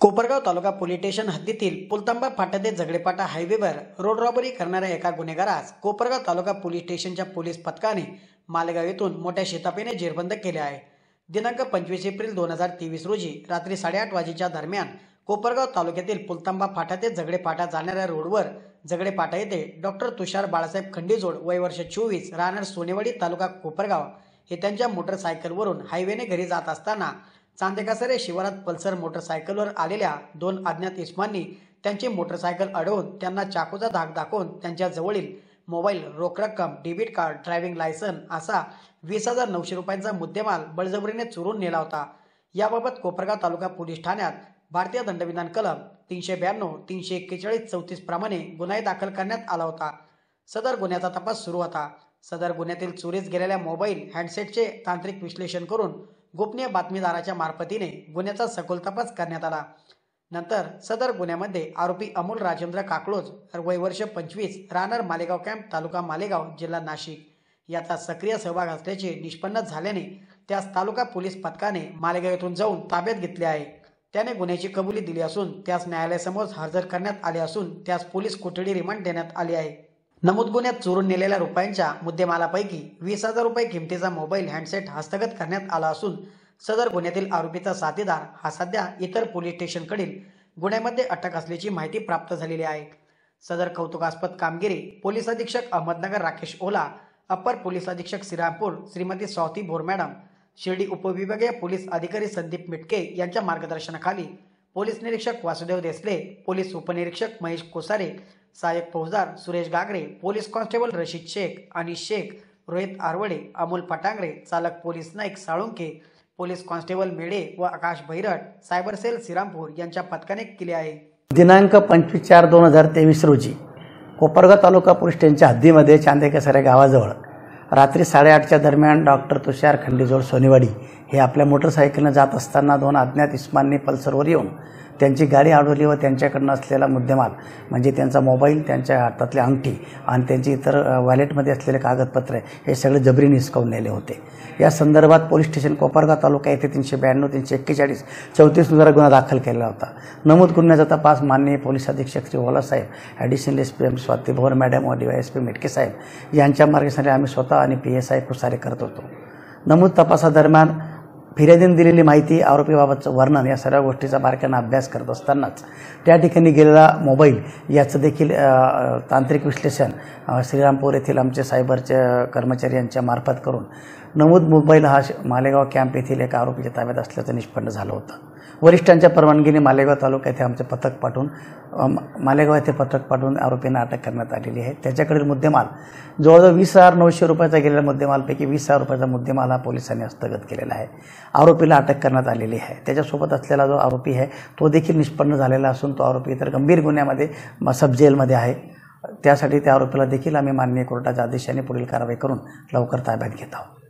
कोपरगाव तालुका police station हद्दीतील पुलतांबा फाटा ते झगडेपाटा हायवेवर रोड रॉबरी करणाऱ्या एका गुन्हेगारास कोपरगाव तालुका पोलीस स्टेशनच्या पोलीस पथकाने मालेगाव येथून मोठ्या शेतापीने जेरबंद केले आहे। दिनांक 25 एप्रिल 2023 रोजी रात्री 8:30 वाजेच्या दरम्यान कोपरगाव तालुक्यातील पुलतांबा फाटा ते झगडेपाटा जाणाऱ्या रोडवर झगडेपाटा येथे डॉक्टर तुषार बाळासाहेब खंडीजोड वय वर्ष 24 राहणार सोनेवाडी तालुका कोपरगाव हे त्यांच्या मोटरसायकलवरून हायवेने घरी जात असताना चांदेकासरे शिवारात पल्सर मोटरसायकलवर आलेल्या दोन अज्ञात इसमांनी त्यांची मोटरसायकल अडवून त्यांना चाकूचा धाक दाखवून त्यांच्या जवळील मोबाईल, रोख रक्कम, डेबिट कार्ड, ड्रायव्हिंग लायसन असा 20,900 रुपयांचा मुद्देमाल बळजबरीने चोरून नेला होता। याबाबत कोपरगाव तालुका पोलीस ठाण्यात भारतीय दंडविधान कलम 392, 341, 34 प्रमाणे गुन्हा दाखल करण्यात आला होता। सदर गुन्ह्याचा तपास सुरू होता। सदर गुन्ह्यातील चोरीस गेलेल्या मोबाईल हँडसेटचे तांत्रिक विश्लेषण करून गोपनीय बातमीदाराच्या मार्फतीने गुन्ह्याचा सखोल तपास करण्यात आला। नंतर सदर गुन्ह्यामध्ये आरोपी अमोल राजेंद्र काकलोज वय वर्ष 25 राहणार मालेगाव कॅम्प तालुका मालेगाव जिल्हा नाशिक याचा सक्रिय सहभाग असल्याचे निष्पन्न झाल्याने त्यास तालुका पोलीस पथकाने मालेगाव येथून जाऊन ताब्यात घेतले आहे। त्याने गुन्ह्याची कबुली दिली असून त्यास न्यायालयासमोर हजर करण्यात आले असून त्यास पोलीस कोठडी रिमांड देण्यात आली आहे। नमूद गुन्ह्यात चोरून नेलेल्या रुपयांच्या मुद्देमालापैकी 20,000 रुपये किमतीचा मोबाईल हँडसेट हस्तगत करण्यात आला असून सदर गुन्ह्यातील आरोपीचा साथीदार हा सध्या इतर पोलीस स्टेशनकडील गुन्ह्यामध्ये अटक असल्याची माहिती प्राप्त झालेली आहे। सदर कौतुकास्पद कामगिरी पोलीस अधीक्षक अहमदनगर राकेश ओला, अप्पर पोलीस अधीक्षक श्रीरामपूर श्रीमती स्वाती भोर मॅडम, शिर्डी उपविभागीय पोलीस अधिकारी संदीप मिटके यांच्या मार्गदर्शनाखाली पोलीस निरीक्षक वासुदेव देसले, पोलीस उपनिरीक्षक महेश कोसारे, सहाय्यक फौजदार सुरेश गागरे, पोलीस कॉन्स्टेबल रशीद शेख, अनिश शेख, रोहित आरवडे, अमोल पटांगरे, चालक police naik Salunke, police constable Medhe व आकाश भैरट, सायबर सेल श्रीरामपूर यांच्या पथकाने केले आहे। दिनांक 25/4/2023 रोजी कोपरगाव तालुका पोलीस स्टेशनच्या हद्दीमध्ये चांदेकासरे गावाजवळ रात्री 8:30च्या दरम्यान डॉक्टर तुषार खंडीजोड सोनेवाडी हे आपल्या मोटरसायकलने जात असताना दोन अज्ञात इसमांनी पल्सरवर येऊन त्यांची गाडी अडवली व त्यांच्याकडून असलेला मुद्देमाल म्हणजे त्यांचा मोबाईल, त्यांच्या हातातली अंगठी आणि त्यांची इतर वॉलेटमध्ये असलेले कागदपत्रे हे सगळे जबरीने हिसकावून नेले होते। या संदर्भात पोलीस स्टेशन कोपरगाव तालुका येथे 392, 341, 34 नुसार गुन्हा दाखल केला होता। नमूद गुन्ह्याचा तपास माननीय पोलीस अधीक्षक Shri Ola saheb, additional SP Swati Bhor madam व DYSP मिटके साहेब यांच्या मार्गदर्शनाखाली आम्ही स्वतः आणि PSI कुसारे करत होतो। नमूद तपासादरम्यान फिर्यादीने दिलेली माहिती, आरोपीबाबतचं वर्णन या सर्व गोष्टीचा बारकाईने अभ्यास करत असतानाच त्या ठिकाणी गेलेला मोबाईल याचं देखील तांत्रिक विश्लेषण श्रीरामपूर येथील आमचे सायबरचे कर्मचारी यांच्या मार्फत करून नमूद मोबाईल हा मालेगाव कॅम्प येथील एका आरोपीच्या ताब्यात असल्याचं निष्पन्न झालं होतं। वरिष्ठांच्या परवानगीने मालेगाव तालुका येथे आमचे पथक पाठवून आरोपींना अटक करण्यात आलेली आहे। त्याच्याकडील मुद्देमाल जवळजवळ 20,900 रुपयाचा गेलेल्या मुद्देमालपैकी 20,000 रुपयाचा मुद्देमाल हा पोलिसांनी हस्तगत केलेला आहे। आरोपीला अटक करण्यात आलेली आहे। त्याच्यासोबत असलेला जो आरोपी आहे तो देखील निष्पन्न झालेला असून तो आरोपी इतर गंभीर गुन्ह्यामध्ये सब जेलमध्ये आहे। त्यासाठी त्या आरोपीला देखील आम्ही माननीय कोर्टाच्या आदेशाने पुढील कारवाई करून लवकर ताब्यात घेत आहोत।